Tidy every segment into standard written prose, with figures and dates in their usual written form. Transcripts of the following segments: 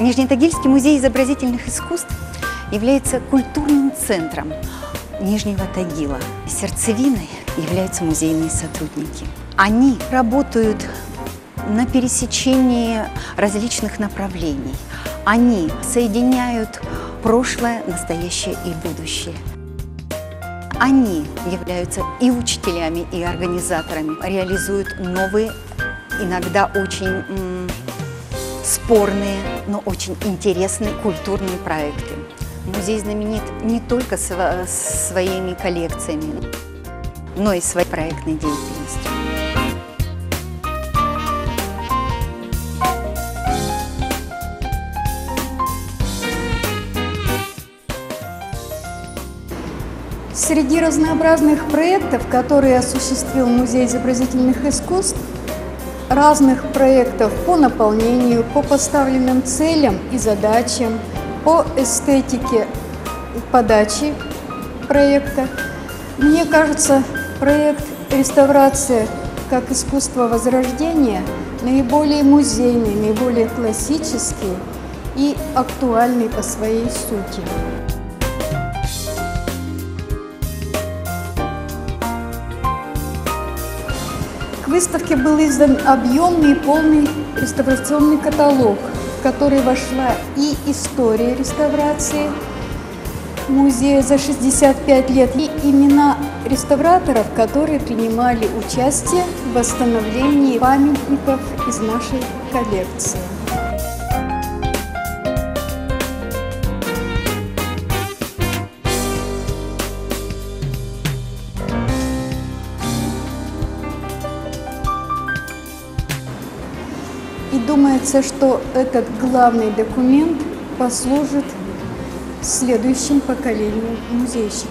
Нижнетагильский музей изобразительных искусств является культурным центром Нижнего Тагила. Сердцевиной являются музейные сотрудники. Они работают на пересечении различных направлений. Они соединяют прошлое, настоящее и будущее. Они являются и учителями, и организаторами, реализуют новые, иногда очень спорные, но очень интересные культурные проекты. Музей знаменит не только своими коллекциями, но и своей проектной деятельностью. Среди разнообразных проектов, которые осуществил Музей изобразительных искусств, разных проектов по наполнению, по поставленным целям и задачам, по эстетике подачи проекта, мне кажется, проект «Реставрация как искусство возрождения» наиболее музейный, наиболее классический и актуальный по своей сути. К выставке был издан объемный и полный реставрационный каталог, в который вошла и история реставрации музея за 65 лет, и имена реставраторов, которые принимали участие в восстановлении памятников из нашей коллекции. И думается, что этот главный документ послужит следующим поколениям музейщиков.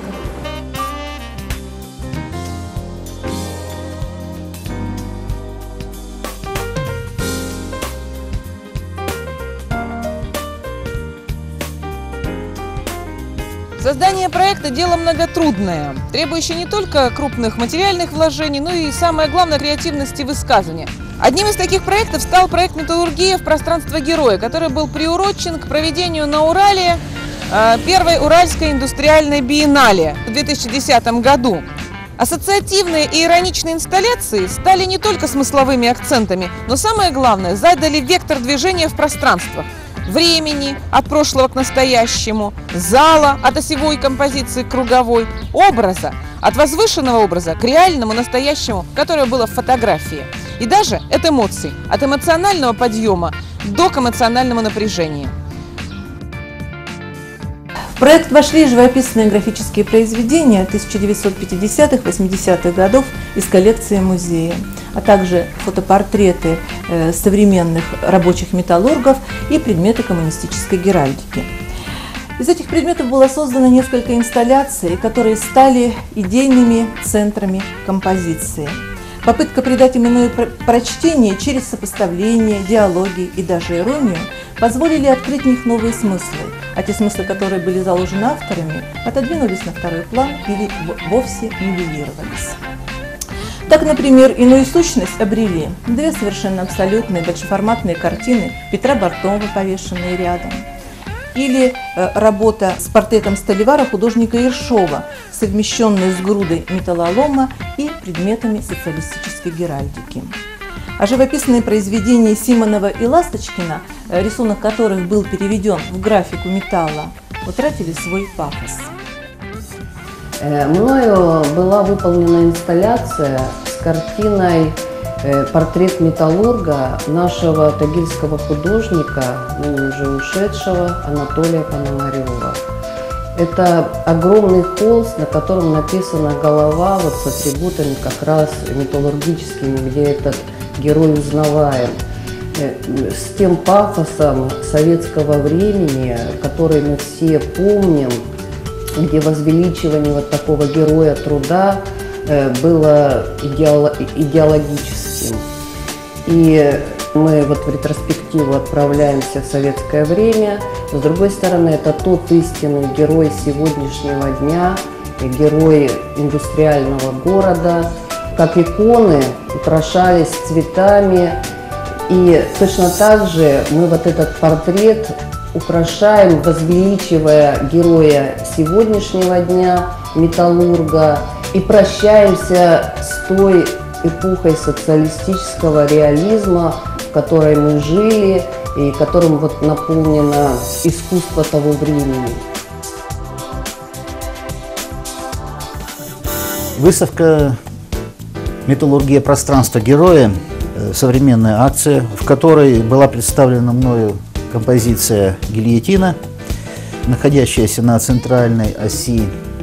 Создание проекта – дело многотрудное, требующее не только крупных материальных вложений, но и, самое главное, креативности высказывания. Одним из таких проектов стал проект «Металлургия в пространство героя», который был приурочен к проведению на Урале первой Уральской индустриальной биеннале в 2010 году. Ассоциативные и ироничные инсталляции стали не только смысловыми акцентами, но самое главное – задали вектор движения в пространствах. Времени от прошлого к настоящему, зала от осевой композиции к круговой, образа от возвышенного образа к реальному настоящему, которое было в фотографии. И даже от эмоций, от эмоционального подъема до к эмоциональному напряжению. В проект вошли живописные графические произведения 1950-80-х годов из коллекции музея, а также фотопортреты современных рабочих металлургов и предметы коммунистической геральдики. Из этих предметов было создано несколько инсталляций, которые стали идейными центрами композиции. Попытка придать им иное прочтение через сопоставление, диалоги и даже иронию позволили открыть в них новые смыслы, а те смыслы, которые были заложены авторами, отодвинулись на второй план или вовсе нивелировались. Так, например, иную сущность обрели две совершенно абсолютные большеформатные картины Петра Бартова, повешенные рядом, или работа с портретом Столивара художника Ершова, совмещенная с грудой металлолома и предметами социалистической геральдики. А живописные произведения Симонова и Ласточкина, рисунок которых был переведен в графику металла, утратили свой пафос. Мною была выполнена инсталляция с картиной «Портрет металлурга» нашего тагильского художника, ныне уже ушедшего, Анатолия Пономарева. Это огромный холст, на котором написана голова вот с атрибутами как раз металлургическими, где этот герой узнаваем. С тем пафосом советского времени, который мы все помним, где возвеличивание вот такого героя труда было идеологическим. И мы вот в ретроспективу отправляемся в советское время. С другой стороны, это тот истинный герой сегодняшнего дня, герой индустриального города. Как иконы украшались цветами И точно так же мы вот этот портрет украшаем, возвеличивая героя сегодняшнего дня, металлурга, и прощаемся с той эпохой социалистического реализма, в которой мы жили и которым вот наполнено искусство того времени. Выставка «Металлургия пространства героя», современная акция, в которой была представлена мною композиция «Гильотина», находящаяся на центральной оси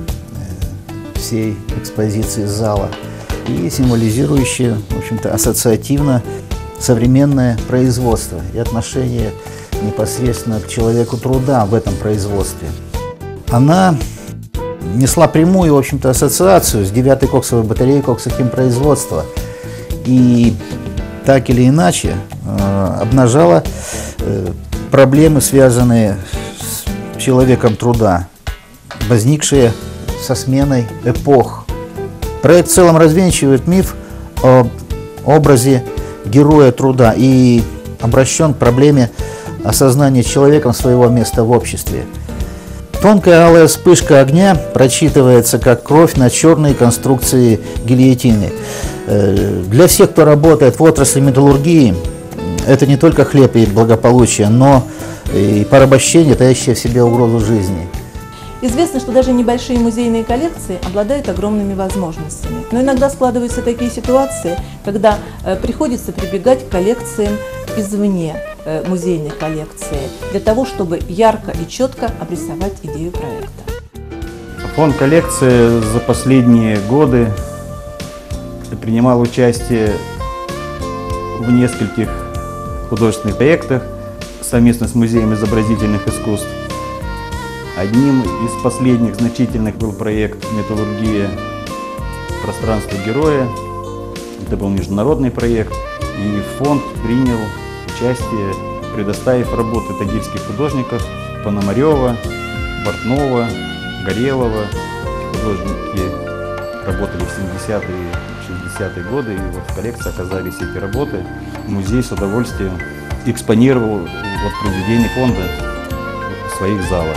всей экспозиции зала и символизирующая, в общем-то, ассоциативно современное производство и отношение непосредственно к человеку труда в этом производстве. Она несла прямую, в общем-то, ассоциацию с 9-й коксовой батареей коксохимпроизводства и так или иначе обнажала проблемы, связанные с человеком труда, возникшие со сменой эпох. Проект в целом развенчивает миф об образе героя труда и обращен к проблеме осознания человеком своего места в обществе. Тонкая алая вспышка огня прочитывается как кровь на черной конструкции гильотины. Для всех, кто работает в отрасли металлургии, это не только хлеб и благополучие, но и порабощение, таящее в себе угрозу жизни. Известно, что даже небольшие музейные коллекции обладают огромными возможностями. Но иногда складываются такие ситуации, когда приходится прибегать к коллекциям извне музейной коллекции, для того, чтобы ярко и четко обрисовать идею проекта. Фонд коллекции за последние годы принимал участие в нескольких художественных проектах совместно с Музеем изобразительных искусств. Одним из последних значительных был проект «Металлургия пространства героя». Это был международный проект, и фонд принял участие, предоставив работы тагильских художников Пономарева, Бортнова, Горелова. Художники работали в 70-е и 60-е годы, и вот в коллекции оказались эти работы. Музей с удовольствием экспонировал вот произведения фонда в своих залах.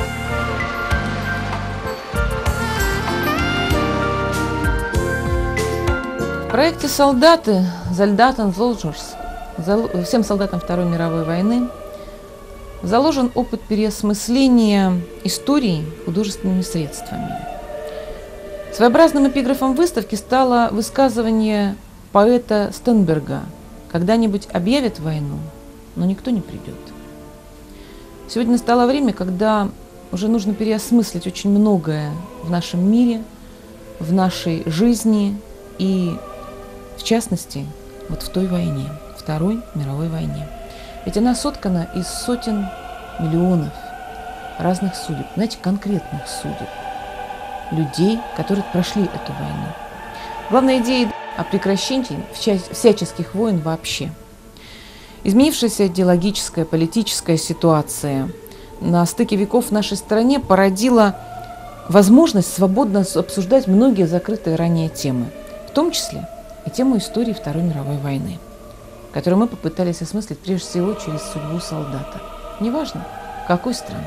В проекте «Солдаты» Soldaten Soldiers, всем солдатам Второй мировой войны, заложен опыт переосмысления истории художественными средствами. Своеобразным эпиграфом выставки стало высказывание поэта Стенберга: «Когда-нибудь объявят войну, но никто не придет». Сегодня настало время, когда уже нужно переосмыслить очень многое в нашем мире, в нашей жизни и, в частности, вот в той войне, Второй мировой войне. Ведь она соткана из сотен миллионов разных судеб, знаете, конкретных судеб, людей, которые прошли эту войну. Главная идея о прекращении всяческих войн вообще. Изменившаяся идеологическая, политическая ситуация на стыке веков в нашей стране породила возможность свободно обсуждать многие закрытые ранее темы, в том числе и тему истории Второй мировой войны, которую мы попытались осмыслить прежде всего через судьбу солдата. Неважно, какой страны.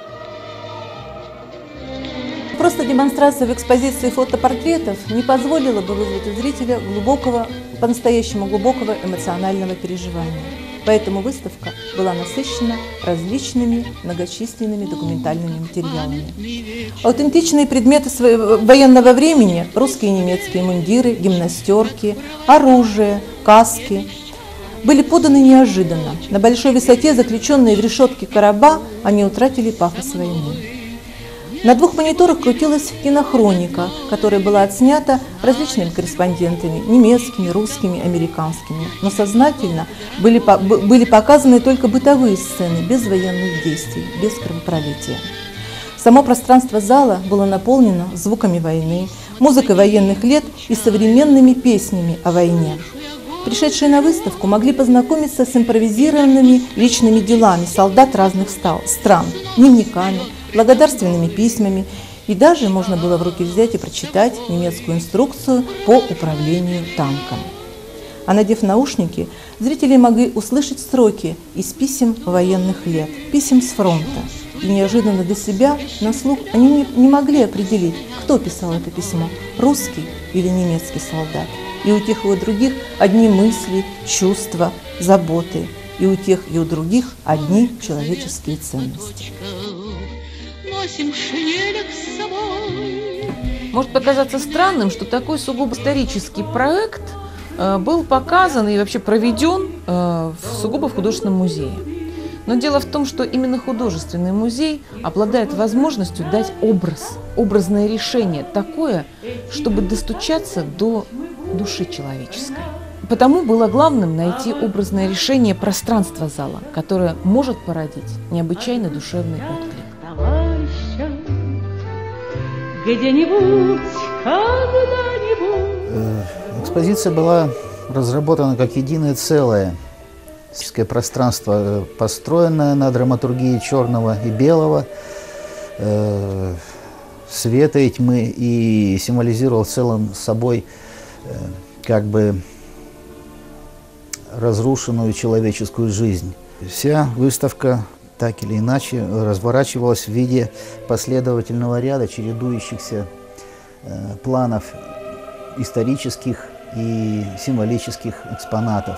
Просто демонстрация в экспозиции фотопортретов не позволила бы вызвать у зрителя глубокого, по-настоящему глубокого эмоционального переживания. Поэтому выставка была насыщена различными многочисленными документальными материалами. Аутентичные предметы военного времени – русские и немецкие мундиры, гимнастерки, оружие, каски – были поданы неожиданно. На большой высоте, заключенные в решетке короба, они утратили пафос войны. На двух мониторах крутилась кинохроника, которая была отснята различными корреспондентами, немецкими, русскими, американскими. Но сознательно были показаны только бытовые сцены, без военных действий, без кровопролития. Само пространство зала было наполнено звуками войны, музыкой военных лет и современными песнями о войне. Пришедшие на выставку могли познакомиться с импровизированными личными делами солдат разных стран, дневниками, благодарственными письмами, и даже можно было в руки взять и прочитать немецкую инструкцию по управлению танком. А надев наушники, зрители могли услышать строки из писем военных лет, писем с фронта. И неожиданно для себя, на слух, они не могли определить, кто писал это письмо, русский или немецкий солдат. И у тех, и у других одни мысли, чувства, заботы. И у тех, и у других одни человеческие ценности. Может показаться странным, что такой сугубо исторический проект был показан и вообще проведен сугубо в художественном музее. Но дело в том, что именно художественный музей обладает возможностью дать образ, образное решение такое, чтобы достучаться до души человеческой. Потому было главным найти образное решение пространства зала, которое может породить необычайно душевный отклик. Где-нибудь, когда-нибудь. Экспозиция была разработана как единое целое. Физическое пространство, построенное на драматургии черного и белого, света и тьмы, и символизировал целым собой как бы разрушенную человеческую жизнь. Вся выставка так или иначе разворачивалась в виде последовательного ряда чередующихся планов исторических и символических экспонатов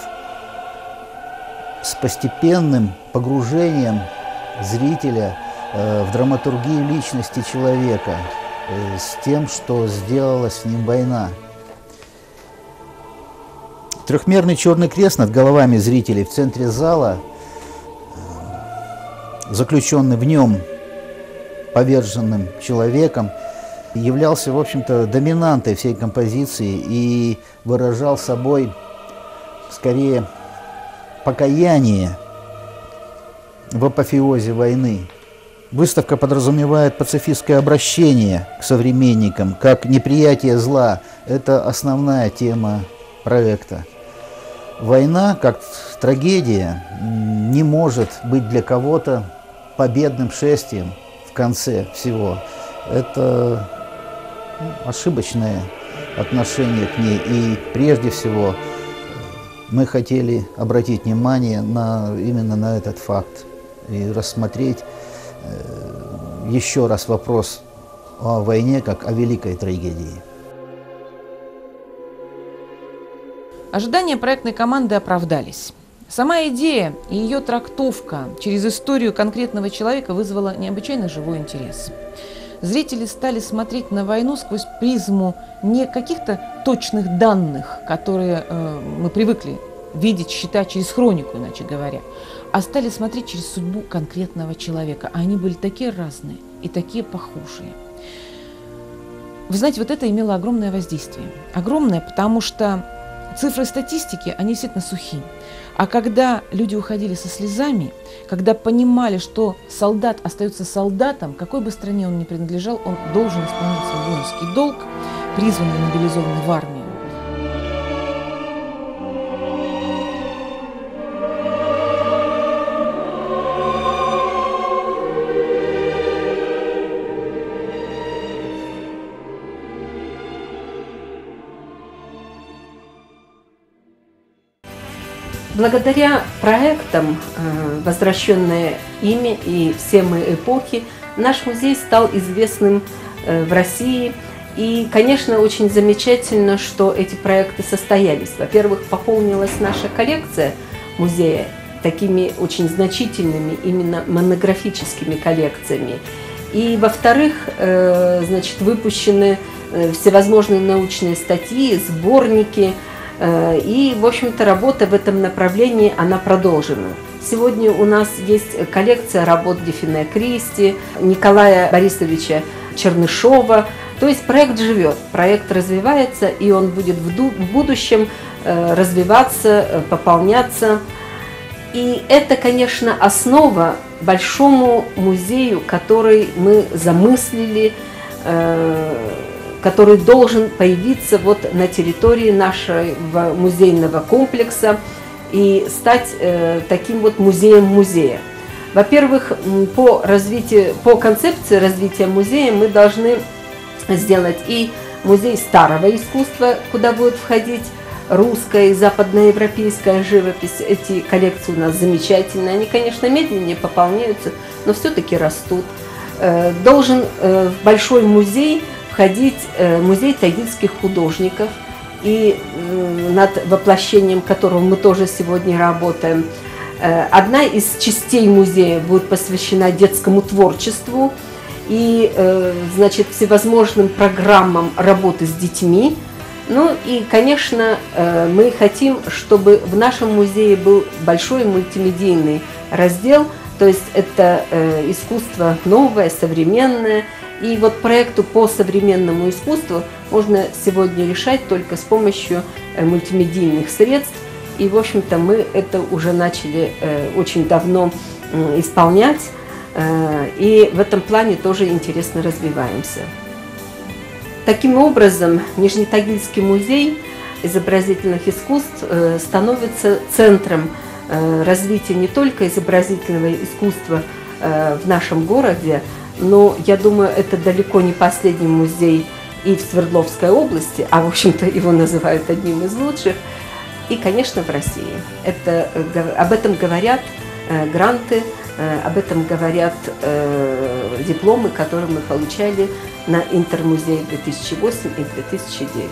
с постепенным погружением зрителя в драматургию личности человека, с тем, что сделала с ним война. Трехмерный черный крест над головами зрителей в центре зала, заключенный в нем поверженным человеком, являлся, в общем-то, доминантой всей композиции и выражал собой, скорее, покаяние в апофеозе войны. Выставка подразумевает пацифистское обращение к современникам, как неприятие зла. Это основная тема проекта. Война, как трагедия, не может быть для кого-то победным шествием в конце всего. Это ошибочное отношение к ней. И прежде всего мы хотели обратить внимание именно на этот факт и рассмотреть еще раз вопрос о войне как о великой трагедии. Ожидания проектной команды оправдались. Сама идея и ее трактовка через историю конкретного человека вызвала необычайно живой интерес. Зрители стали смотреть на войну сквозь призму не каких-то точных данных, которые мы привыкли видеть, считать через хронику, иначе говоря, а стали смотреть через судьбу конкретного человека. А они были такие разные и такие похожие. Вы знаете, вот это имело огромное воздействие. Огромное, потому что цифры статистики, они действительно сухие. А когда люди уходили со слезами, когда понимали, что солдат остается солдатом, какой бы стране он ни принадлежал, он должен исполнить свой воинский долг, призванный, мобилизованный в армию. Благодаря проектам «Возвращенное имя» и «Все мы эпохи» наш музей стал известным в России. И, конечно, очень замечательно, что эти проекты состоялись. Во-первых, пополнилась наша коллекция музея такими очень значительными именно монографическими коллекциями. И, во-вторых, значит, выпущены всевозможные научные статьи, сборники. И, в общем-то, работа в этом направлении, она продолжена. Сегодня у нас есть коллекция работ Дефине Кристи, Николая Борисовича Чернышова. То есть проект живет, проект развивается, и он будет в будущем развиваться, пополняться. И это, конечно, основа большому музею, который мы замыслили, который должен появиться вот на территории нашего музейного комплекса и стать таким вот музеем музея. Во-первых, по концепции развития музея мы должны сделать и музей старого искусства, куда будет входить русская и западноевропейская живопись. Эти коллекции у нас замечательные. Они, конечно, медленнее пополняются, но все-таки растут. Должен в большой музей входить музей тагильских художников, и над воплощением которого мы тоже сегодня работаем. Одна из частей музея будет посвящена детскому творчеству и, значит, всевозможным программам работы с детьми. Ну и, конечно, мы хотим, чтобы в нашем музее был большой мультимедийный раздел, то есть это искусство новое, современное. И вот проекту по современному искусству можно сегодня решать только с помощью мультимедийных средств. И, в общем-то, мы это уже начали очень давно исполнять. И в этом плане тоже интересно развиваемся. Таким образом, Нижнетагильский музей изобразительных искусств становится центром развития не только изобразительного искусства в нашем городе, но, я думаю, это далеко не последний музей и в Свердловской области, а, в общем-то, его называют одним из лучших, и, конечно, в России. Об этом говорят гранты, об этом говорят дипломы, которые мы получали на Интермузее 2008 и 2009.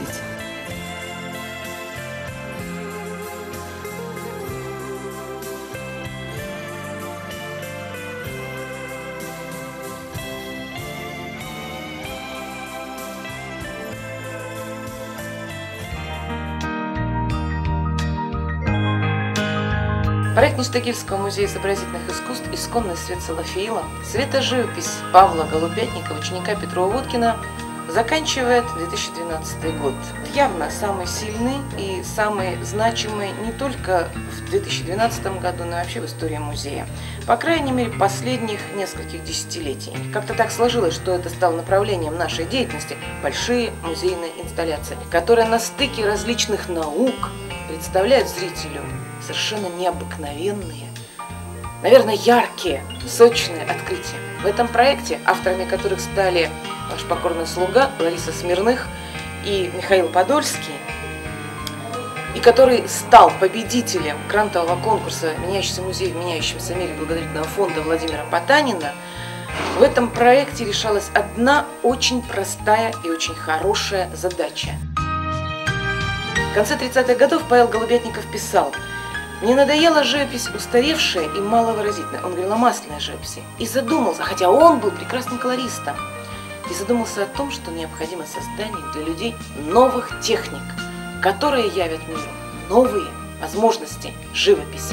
Проект Нижнетагильского музея изобразительных искусств «Исконный свет Салафиила», светоживопись Павла Голубятникова, ученика Петрова-Водкина, заканчивает 2012 год. Явно самый сильный и самый значимый не только в 2012 году, но и вообще в истории музея. По крайней мере, последних нескольких десятилетий. Как-то так сложилось, что это стало направлением нашей деятельности – большие музейные инсталляции, которые на стыке различных наук представляют зрителю совершенно необыкновенные, наверное, яркие, сочные открытия. В этом проекте, авторами которых стали ваш покорный слуга Лариса Смирных и Михаил Подольский, и который стал победителем грантового конкурса «Меняющийся музей в меняющемся мире» благотворительного фонда Владимира Потанина, в этом проекте решалась одна очень простая и очень хорошая задача. В конце 30-х годов Павел Голубятников писал: «Мне надоела живопись устаревшая и маловыразительная». Он говорил о масляной живописи. И задумался, хотя он был прекрасным колористом, и задумался о том, что необходимо создание для людей новых техник, которые явят миру новые возможности живописи.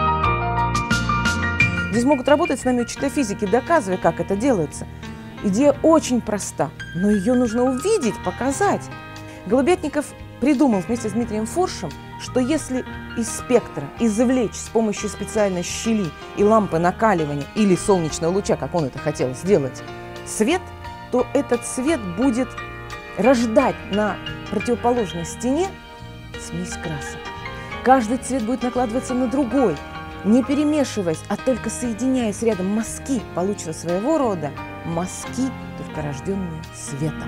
Здесь могут работать с нами учителя физики, доказывая, как это делается. Идея очень проста, но ее нужно увидеть, показать. Голубятников придумал вместе с Дмитрием Фуршем, что если из спектра извлечь с помощью специальной щели и лампы накаливания или солнечного луча, как он это хотел сделать, свет, то этот свет будет рождать на противоположной стене смесь красок. Каждый цвет будет накладываться на другой, не перемешиваясь, а только соединяясь рядом. Мазки получатся своего рода мазки, только рожденные светом.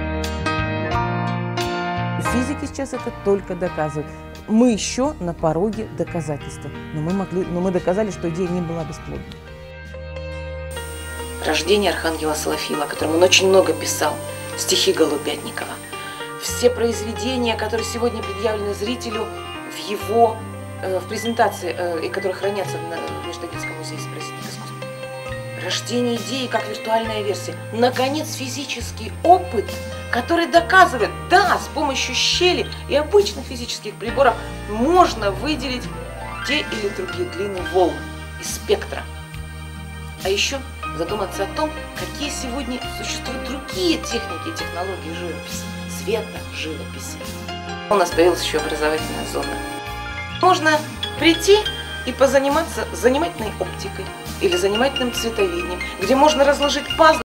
Физики сейчас это только доказывают. Мы еще на пороге доказательства, но мы доказали, что идея не была бесплодной. «Рождение архангела Салафиила», о котором он очень много писал, стихи Голубятникова. Все произведения, которые сегодня предъявлены зрителю в презентации, и которые хранятся в Нижнетагильском музее изобразительных искусств. Рождение идеи как виртуальная версия. Наконец, физический опыт, который доказывает, да, с помощью щели и обычных физических приборов можно выделить те или другие длины волн из спектра. А еще задуматься о том, какие сегодня существуют другие техники и технологии живописи, света живописи. У нас появилась еще образовательная зона. Можно прийти и позаниматься занимательной оптикой или занимательным цветоведением, где можно разложить пазлы